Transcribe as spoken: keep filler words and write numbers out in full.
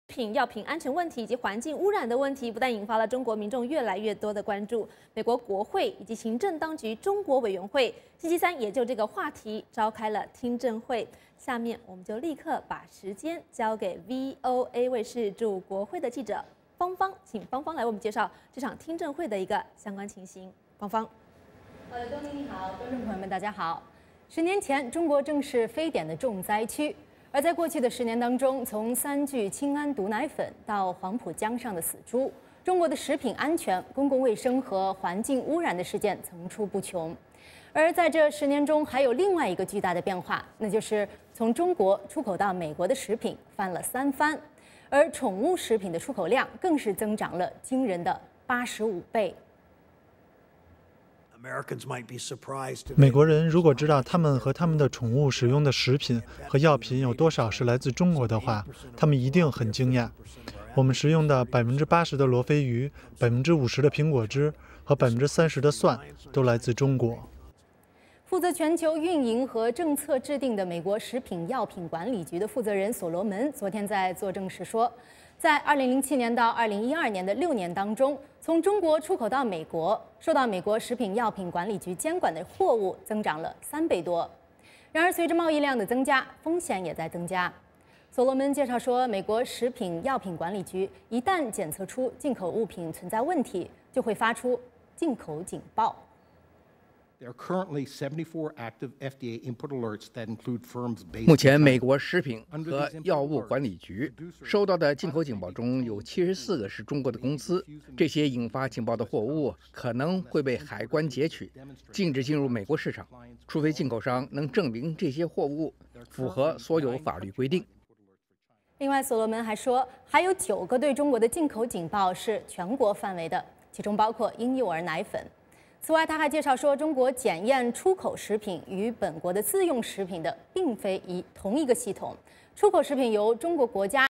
品药品安全问题以及环境污染的问题，不但引发了中国民众越来越多的关注，美国国会以及行政当局中国委员会星期三也就这个话题召开了听证会。下面我们就立刻把时间交给 V O A 卫视驻国会的记者芳芳，请芳芳来为我们介绍这场听证会的一个相关情形。芳芳， 呃，东宁你好，观众朋友们大家好。十年前，中国正是非典的重灾区。而在过去的十年当中，从三聚氰胺毒奶粉到黄浦江上的死猪，中国的食品安全、公共卫生和环境污染的事件层出不穷。而在这十年中，还有另外一个巨大的变化，那就是从中国出口到美国的食品翻了三番，而宠物食品的出口量更是增长了惊人的八十五倍。 美国人如果知道他们和他们的宠物使用的食品和药品有多少是来自中国的话，他们一定很惊讶。我们食用的百分之八十的罗非鱼、百分之五十的苹果汁和百分之三十的蒜都来自中国。 负责全球运营和政策制定的美国食品药品管理局的负责人所罗门昨天在作证时说，在二零零七年到二零一二年的六年当中，从中国出口到美国，受到美国食品药品管理局监管的货物增长了三倍多。然而，随着贸易量的增加，风险也在增加。所罗门介绍说，美国食品药品管理局一旦检测出进口物品存在问题，就会发出进口警报。 目前，美国食品和药物管理局收到的进口警报中有七十四个是中国的公司，这些引发警报的货物可能会被海关截取，禁止进入美国市场，除非进口商能证明这些货物符合所有法律规定。 另外，所罗门还说，还有九个对中国的进口警报是全国范围的，其中包括婴幼儿奶粉。此外，他还介绍说，中国检验出口食品与本国的自用食品的并非一同一个系统，出口食品由中国国家